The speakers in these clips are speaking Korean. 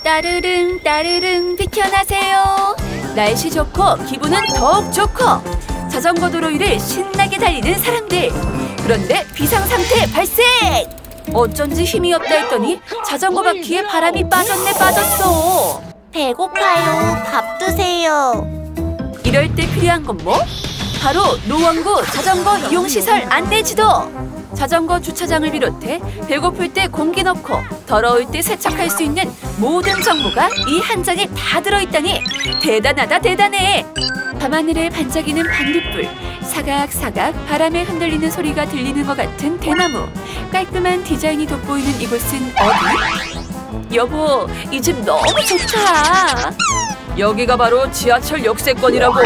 따르릉 따르릉 비켜나세요. 날씨 좋고 기분은 더욱 좋고 자전거 도로 위를 신나게 달리는 사람들. 그런데 비상상태 발생! 어쩐지 힘이 없다 했더니 자전거 바퀴에 바람이 빠졌어. 배고파요. 밥 드세요. 이럴 때 필요한 건 뭐? 바로 노원구 자전거 이용시설 안내지도! 자전거 주차장을 비롯해 배고플 때 공기 넣고 더러울 때 세척할 수 있는 모든 정보가 이 한 장에 다 들어있다니 대단하다 대단해! 밤하늘에 반짝이는 반딧불, 사각사각 바람에 흔들리는 소리가 들리는 것 같은 대나무, 깔끔한 디자인이 돋보이는 이곳은 어디? 여보, 이 집 너무 좋다! 여기가 바로 지하철 역세권이라고!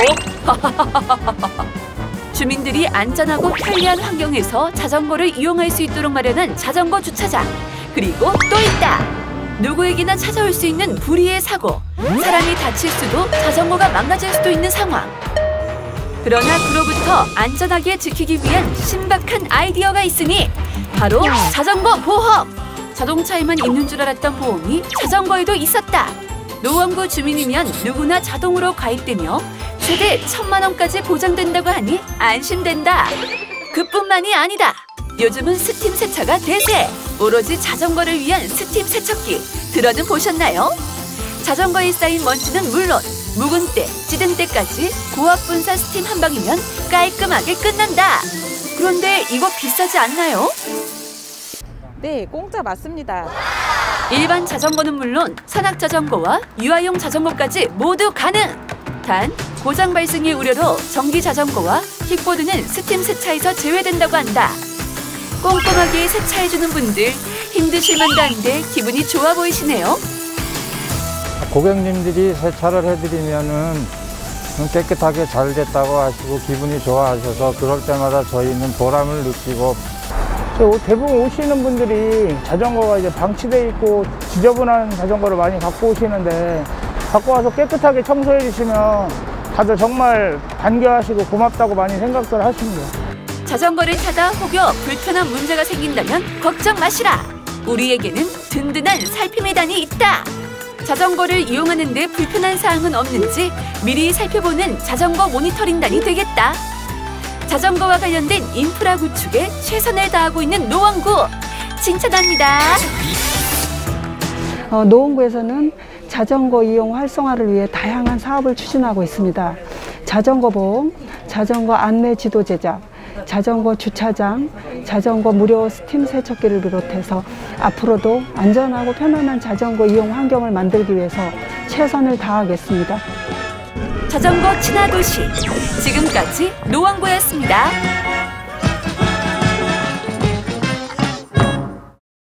주민들이 안전하고 편리한 환경에서 자전거를 이용할 수 있도록 마련한 자전거 주차장. 그리고 또 있다! 누구에게나 찾아올 수 있는 불의의 사고. 사람이 다칠 수도 자전거가 망가질 수도 있는 상황. 그러나 그로부터 안전하게 지키기 위한 신박한 아이디어가 있으니 바로 자전거 보험! 자동차에만 있는 줄 알았던 보험이 자전거에도 있었다. 노원구 주민이면 누구나 자동으로 가입되며 최대 1,000만 원까지 보장된다고 하니 안심된다. 그뿐만이 아니다. 요즘은 스팀 세차가 대세. 오로지 자전거를 위한 스팀 세척기. 들어는 보셨나요? 자전거에 쌓인 먼지는 물론 묵은 때, 찌든 때까지 고압 분사 스팀 한 방이면 깔끔하게 끝난다. 그런데 이거 비싸지 않나요? 네, 공짜 맞습니다. 일반 자전거는 물론 산악 자전거와 유아용 자전거까지 모두 가능! 단, 고장 발생의 우려로 전기 자전거와 킥보드는 스팀 세차에서 제외된다고 한다. 꼼꼼하게 세차해주는 분들, 힘드실 만도 한데 기분이 좋아 보이시네요. 고객님들이 세차를 해드리면은 깨끗하게 잘 됐다고 하시고 기분이 좋아하셔서 그럴 때마다 저희는 보람을 느끼고. 대부분 오시는 분들이 자전거가 이제 방치돼 있고 지저분한 자전거를 많이 갖고 오시는데 갖고 와서 깨끗하게 청소해 주시면 다들 정말 반겨하시고 고맙다고 많이 생각들 하십니다. 자전거를 타다 혹여 불편한 문제가 생긴다면 걱정 마시라. 우리에게는 든든한 살피매단이 있다. 자전거를 이용하는 데 불편한 사항은 없는지 미리 살펴보는 자전거 모니터링단이 되겠다. 자전거와 관련된 인프라 구축에 최선을 다하고 있는 노원구 칭찬합니다. 노원구에서는 자전거 이용 활성화를 위해 다양한 사업을 추진하고 있습니다. 자전거 보험, 자전거 안내 지도 제작, 자전거 주차장, 자전거 무료 스팀 세척기를 비롯해서 앞으로도 안전하고 편안한 자전거 이용 환경을 만들기 위해서 최선을 다하겠습니다. 자전거 친화도시, 지금까지 노원구였습니다.